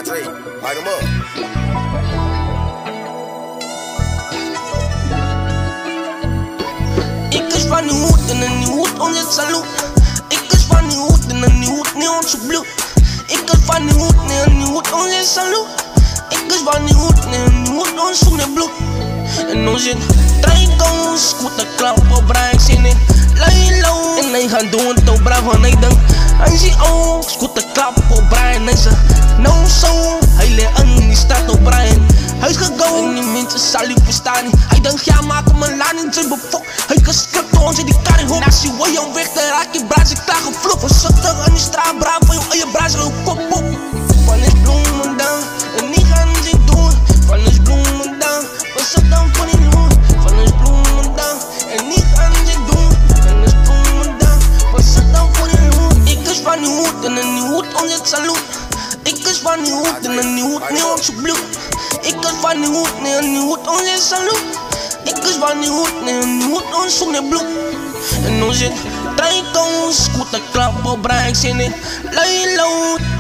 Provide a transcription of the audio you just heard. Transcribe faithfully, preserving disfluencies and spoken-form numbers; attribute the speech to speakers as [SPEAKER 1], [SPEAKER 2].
[SPEAKER 1] Dre, light him up.
[SPEAKER 2] Ik is van die hoed en in die hoed ons het salut. Ik is van die hoed en in die hoed niet ons bloed. Ik is van die hoed en die hoed ons het salut. Ik is van die hoed en die hoed ons zoekt het bloed. En ons zit treingons, scooter klap op Brian zin in. Lay low en hij gaat doen het op Brian van hij denkt. Hij ziet ook, scooter klap op Brian en ze no zo. Hij leert aan die staat op Brian. Hij is gegaan en die mensen zal u verstaan niet. Hij denkt ja maak hem een laan in zijn befok. Hij gescript door ons in die karring hoog. Als je wil je weg dan raak je braas ik klaar gevloed. We zitten aan die straat braaf van je eigen braas en kop op. Van is bloemen dan en die gaan ze doen. Van is bloemen dan, we zitten van die loon. Van is bloemen dan en die gaan ze doen. Van is bloemen dan, we zitten van die loon. Ik is van die hoed en in die hoed ons het salut. Ik is van die hoed en in die hoed niet ons bloed. Ik is van die hoed en in die hoed ons het salut. Ik is van die hoed en in die hoed ons zoekt het bloed. En ons zit treingons, scooter klap op Brian zin in. Lay low.